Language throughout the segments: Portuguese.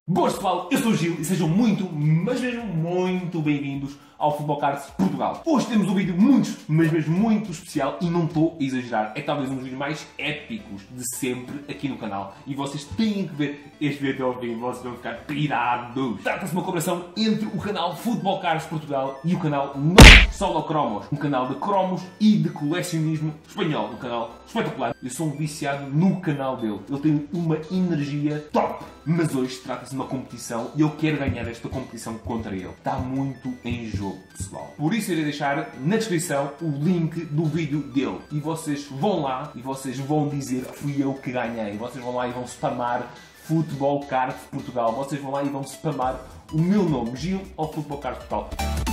Boas pessoal, eu sou o Gil e sejam muito, mas mesmo muito bem-vindos ao Futebol Cards Portugal. Hoje temos um vídeo muito, mas mesmo muito especial e não estou a exagerar. É talvez um dos vídeos mais épicos de sempre aqui no canal e vocês têm que ver este vídeo até ao fim, vocês vão ficar pirados. Trata-se de uma colaboração entre o canal Futebol Cards Portugal e o canal Non Solo Cromos, um canal de cromos e de colecionismo espanhol, um canal espetacular. Eu sou um viciado no canal dele, ele tem uma energia top. Mas hoje trata-se de uma competição e eu quero ganhar esta competição contra ele. Está muito em jogo, pessoal. Por isso irei deixar na descrição o link do vídeo dele. E vocês vão lá e vocês vão dizer que fui eu que ganhei. Vocês vão lá e vão spamar Futebol Cards Portugal. Vocês vão lá e vão spamar o meu nome, Gil, ao Futebol Cards Portugal.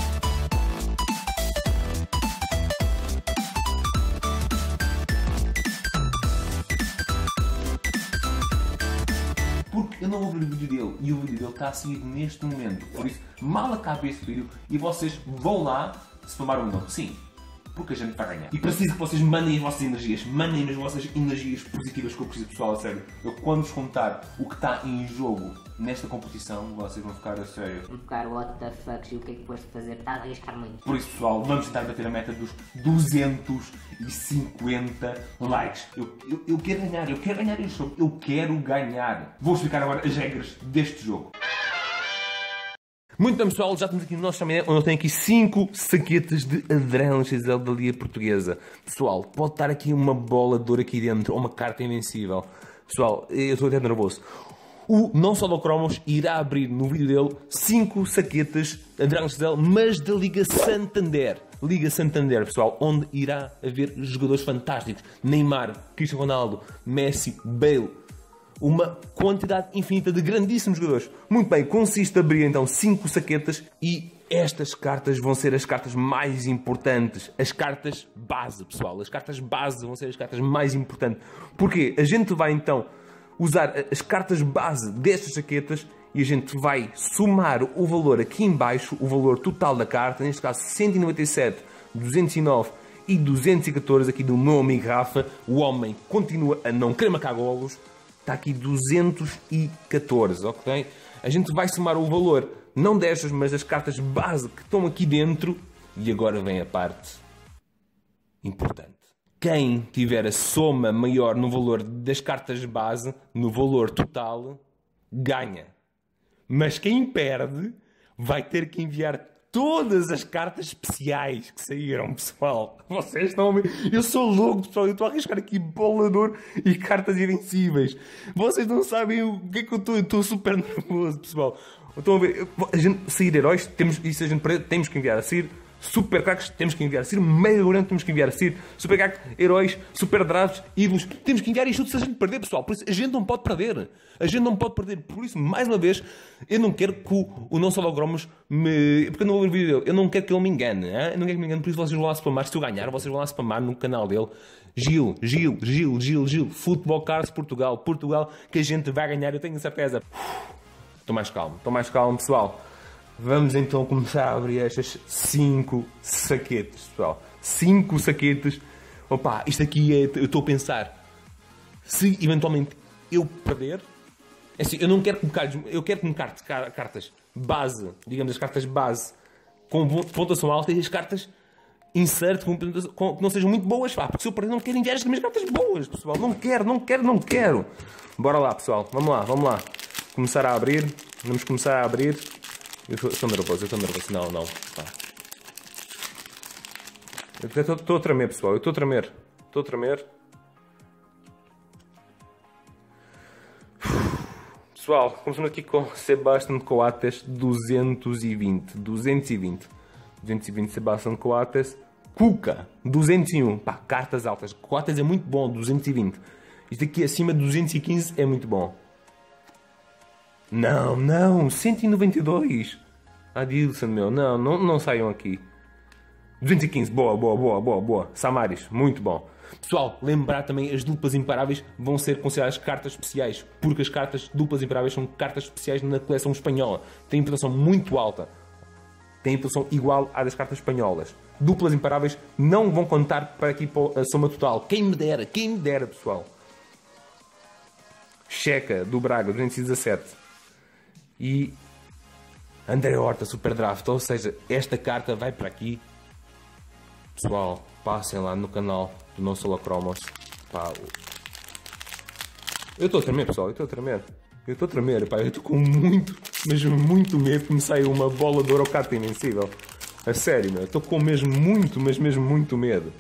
Porque eu não vou ver o vídeo dele e o vídeo dele está a sair neste momento. Por isso, mal acabe este vídeo e vocês vão lá spamar o meu nome. Sim, porque a gente vai ganhar. E preciso que vocês mandem as vossas energias. Mandem as vossas energias positivas que eu preciso, pessoal, a sério. Eu quando vos contar o que está em jogo nesta competição, vocês vão ficar a sério. Vão ficar what the fuck, e o que é que foste fazer? Está a arriscar muito. Por isso, pessoal, vamos tentar bater a meta dos 250 likes. Eu quero ganhar este jogo. Eu quero ganhar. Vou explicar agora as regras deste jogo. Muito bem, pessoal, já estamos aqui no nosso chaminé, onde eu tenho aqui 5 saquetas de Adrão XL da Liga Portuguesa. Pessoal, pode estar aqui uma bola de ouro aqui dentro, ou uma carta invencível. Pessoal, eu estou até nervoso. O Non Solo Cromos irá abrir no vídeo dele 5 saquetas Adrão XL, mas da Liga Santander. Liga Santander, pessoal, onde irá haver jogadores fantásticos. Neymar, Cristiano Ronaldo, Messi, Bale. Uma quantidade infinita de grandíssimos jogadores. Muito bem, consiste a abrir então 5 saquetas e estas cartas vão ser as cartas mais importantes. As cartas base, pessoal. As cartas base vão ser as cartas mais importantes. Porquê? A gente vai então usar as cartas base destas saquetas e a gente vai somar o valor aqui em baixo, o valor total da carta, neste caso 197, 209 e 214, aqui do meu amigo Rafa. O homem continua a não querer marcar golos. Está aqui 214, ok? A gente vai somar o valor, não destas, mas das cartas base que estão aqui dentro. E agora vem a parte importante. Quem tiver a soma maior no valor das cartas base, no valor total, ganha. Mas quem perde vai ter que enviar todas as cartas especiais que saíram, pessoal. Vocês estão a ver? Eu sou louco, pessoal. Eu estou a arriscar aqui bolador e cartas invencíveis. Vocês não sabem o que é que eu estou. Eu estou super nervoso, pessoal. Estão a ver? A gente sair heróis, temos, e se a gente perder, temos que enviar a sair. Super craques, temos que enviar a sair. Mega grande, temos que enviar a sair. Super craques, heróis, super drafts, ídolos. Temos que enviar isto tudo se a gente perder, pessoal. Por isso, a gente não pode perder. A gente não pode perder. Por isso, mais uma vez, eu não quero que o Non Solo Cromos me... Porque eu não vou ver o vídeo dele. Eu não quero que ele me engane. Hein? Eu não quero que me engane. Por isso, vocês vão lá spamar. Se eu ganhar, vocês vão lá spamar no canal dele. Gil. Futebol Cards Portugal. Portugal, que a gente vai ganhar. Eu tenho certeza. Estou mais calmo, pessoal. Vamos então começar a abrir estas 5 saquetas, pessoal. 5 saquetas. Opa, isto aqui é... Eu estou a pensar. Se eventualmente eu perder... É assim, eu não quero colocar... Eu quero colocar cartas base. Digamos, as cartas base com pontuação alta e as cartas insert que não sejam muito boas. Pá, porque se eu perder não quero enviar as minhas cartas boas, pessoal. Não quero. Bora lá, pessoal. Vamos lá. Começar a abrir. Vamos começar a abrir. Eu estou nervoso. Não. Pá. Eu estou a tremer, pessoal. Eu estou a tremer. Pessoal, começamos aqui com Sebastián Coates, 220 Sebastián Coates. Cuca, 201. Pá, cartas altas. Coates é muito bom, 220. Isto aqui acima de 215 é muito bom. Não, 192. Adilson, meu, não saiam aqui. 215, boa. Samaris, muito bom. Pessoal, lembrar também, as duplas imparáveis vão ser consideradas cartas especiais, porque as cartas duplas imparáveis são cartas especiais na coleção espanhola. Tem pontuação muito alta. Tem pontuação igual à das cartas espanholas. Duplas imparáveis não vão contar para aqui para a soma total. Quem me dera, pessoal. Checa, do Braga, 217. e André Horta Super Draft, ou seja, esta carta vai para aqui. Pessoal, passem lá no canal do Não Solo Cromos. Pá, eu estou a tremer, pessoal, eu estou a tremer, pá, eu estou com muito, mas muito medo que me saia uma bola de ouro ou carta invencível. A sério, meu, estou com mesmo muito, mas mesmo muito medo.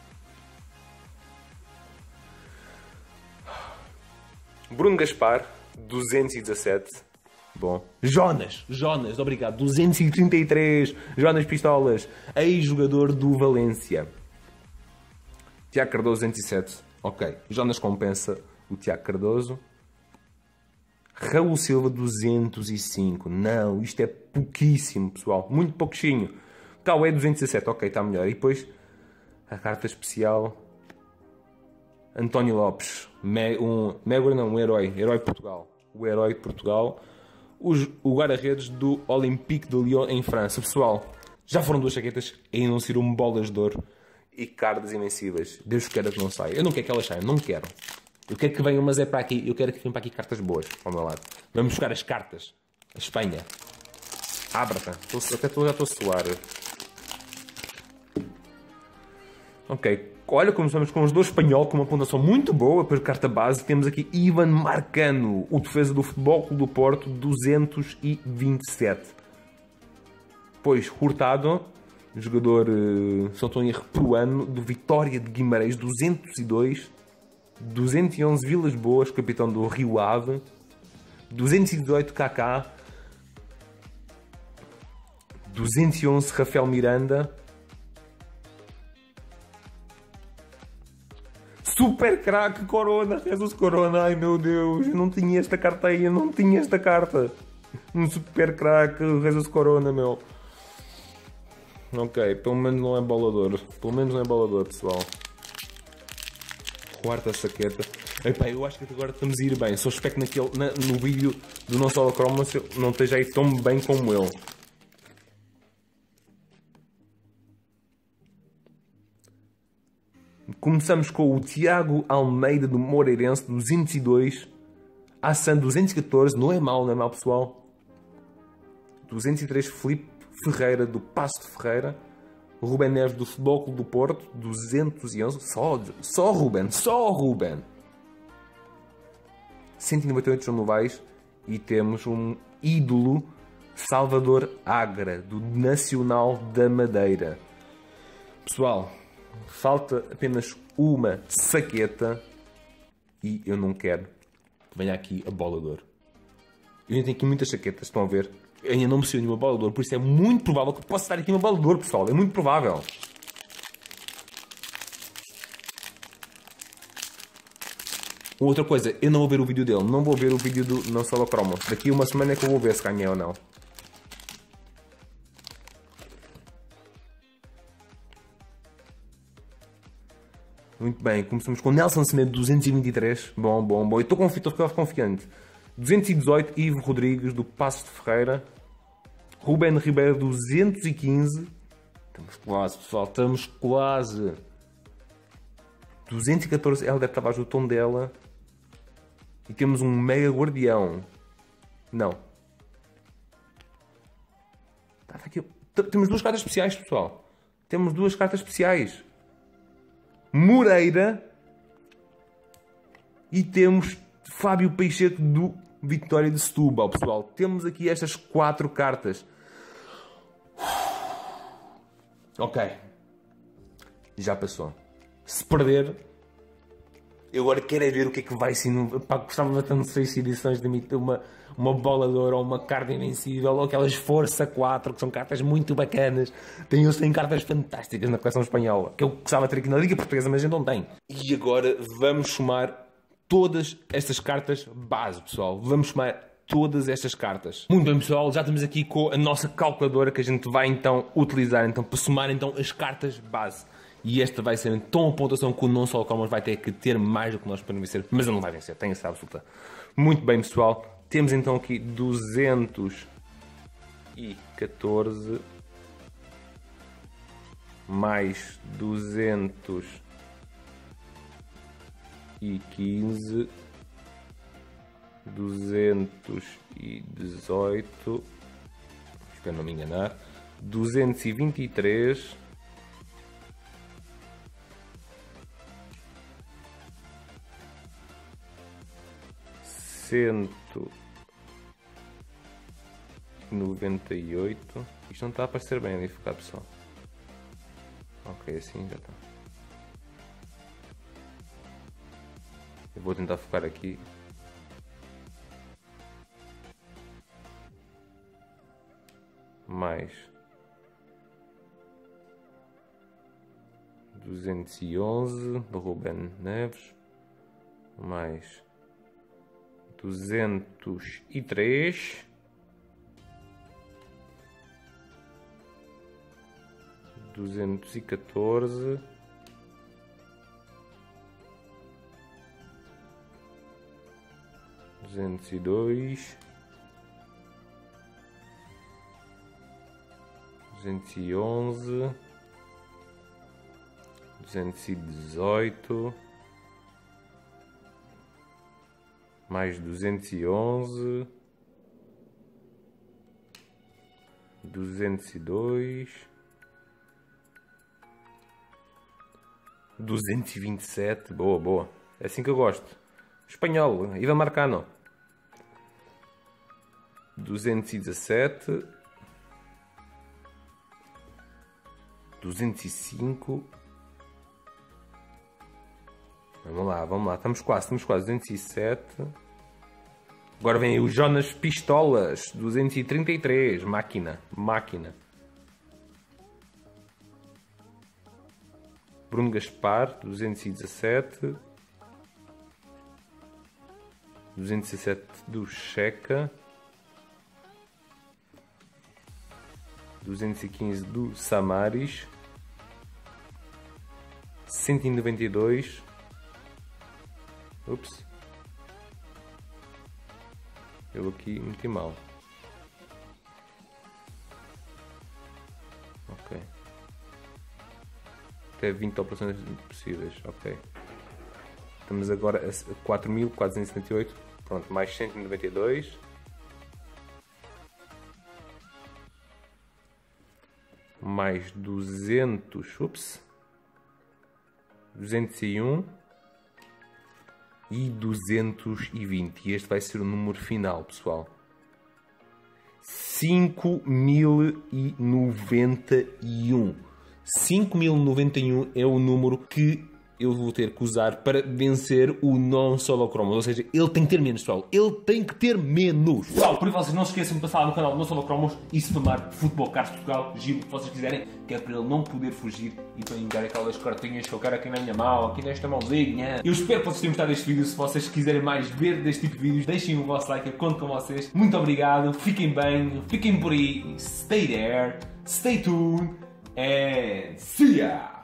Bruno Gaspar, 217. Bom. Jonas, obrigado. 233. Jonas Pistolas, ex-jogador do Valência. Tiago Cardoso, 207. Ok. Jonas compensa o Tiago Cardoso. Raul Silva, 205. Não, isto é pouquíssimo, pessoal. Muito pouquinho. Cauê, 217. Ok, está melhor. E depois, a carta especial. António Lopes. Um herói. Herói de Portugal. O herói de Portugal. O guarda-redes do Olympique de Lyon em França. Pessoal, já foram 2 chaquetas e ainda não saíram bolas de ouro e cartas invencíveis. Deus queira que não saia. Eu não quero que elas saiam, não quero. Eu quero que venham, mas é para aqui. Eu quero que venham para aqui cartas boas ao meu lado. Vamos buscar as cartas. A Espanha. Abra-te. Já estou a suar. Ok. Olha, começamos com os 2 espanhol com uma pontuação muito boa para carta base. Temos aqui Ivan Marcano, o defesa do Futebol Clube do Porto, 227. Depois Hurtado, jogador, se não estou em erro, peruano, do Vitória de Guimarães, 202. 211 Vilas Boas, capitão do Rio Ave. 218 Kaká. 211 Rafael Miranda. Super craque Corona, Jesus Corona, ai meu Deus, eu não tinha esta carta aí, eu não tinha esta carta. Um super craque Jesus Corona, meu. Ok, pelo menos não é bolador, pessoal. Quarta saqueta. Epá, eu acho que agora estamos a ir bem, só espero que no vídeo do Não Solo Cromos não esteja aí tão bem como eu. Começamos com o Tiago Almeida do Moreirense, 202. Assan, 214. Não é mau, pessoal. 203 Filipe Ferreira do Paço de Ferreira. Ruben Neves do Futebol Clube do Porto, 211. Só Ruben. 198 João Novaes. E temos um ídolo, Salvador Agra, do Nacional da Madeira. Pessoal, falta apenas uma saqueta e eu não quero que venha aqui a bola de ouro. Eu ainda tenho aqui muitas saquetas, estão a ver? Eu ainda não me saiu nenhuma bola de ouro, por isso é muito provável que possa estar aqui uma bola de ouro, pessoal. É muito provável. Outra coisa, eu não vou ver o vídeo dele. Não vou ver o vídeo do Não Solo Cromos. Daqui a uma semana é que eu vou ver se ganhei ou não. Muito bem, começamos com Nelson Semedo, 223. Bom. Eu estou confiante. 218, Ivo Rodrigues, do Paço de Ferreira. Ruben Ribeiro, 215. Estamos quase, pessoal, estamos quase. 214, Helder Tavares, do Tondela. E temos um Mega Guardião. Não. Aqui. Temos 2 cartas especiais, pessoal. Temos 2 cartas especiais. Moreira. E temos Fábio Peixoto do Vitória de Setúbal, pessoal. Temos aqui estas 4 cartas. Ok. Já passou. Se perder, eu agora quero é ver o que é que vai ser. Gostava tanto de 6 edições de emitir uma bola de ouro ou uma carta invencível ou aquelas Força 4, que são cartas muito bacanas. Eles têm cartas fantásticas na coleção espanhola, que eu gostava de ter aqui na Liga Portuguesa, mas a gente não tem. E agora vamos somar todas estas cartas base, pessoal. Vamos somar todas estas cartas. Muito bem, pessoal, já estamos aqui com a nossa calculadora que a gente vai então utilizar para somar então as cartas base. E esta vai ser então a pontuação que o Não Solo Cromos vai ter que ter mais do que nós para vencer. Mas ele não vai vencer, tenho essa absoluta. Muito bem, pessoal. Temos então aqui 214 mais 215 218, espero não me enganar, 223, 198, isto não está a aparecer bem ali focar, pessoal. Ok, assim já está. Eu vou tentar focar aqui. Mais 211 do Ruben Neves, mais 203, 214, 202, 211, 218, mais 211, 202, 227, boa, boa. É assim que eu gosto. Espanhol, Ivan Marcano. 217, 205. Vamos lá, estamos quase, 207. Agora vem o Jonas Pistolas, 233, máquina. Bruno Gaspar, 217. 217 do Checa. 215 do Samaris. 192. Ups. Eu aqui meti mal. Ok. Até 20 operações possíveis. Ok. Estamos agora a 4.478. Pronto, mais 192. Mais 200. Ups. 201. E 220. E este vai ser o número final, pessoal. 5.091. 5.091 é o número que eu vou ter que usar para vencer o non-solo cromos. Ou seja, ele tem que ter menos, pessoal. Ele tem que ter menos. Pessoal, por isso vocês não se esqueçam de passar lá no canal non-solo cromos e spamar Futebol Cards Portugal, Gil, que vocês quiserem, que é para ele não poder fugir e para me dar aquelas cartinhas que eu quero aqui na minha mão, aqui nesta mãozinha. Eu espero que vocês tenham gostado deste vídeo. Se vocês quiserem mais ver deste tipo de vídeos, deixem o vosso like, eu conto com vocês. Muito obrigado, fiquem bem, fiquem por aí, stay there, stay tuned, and see ya!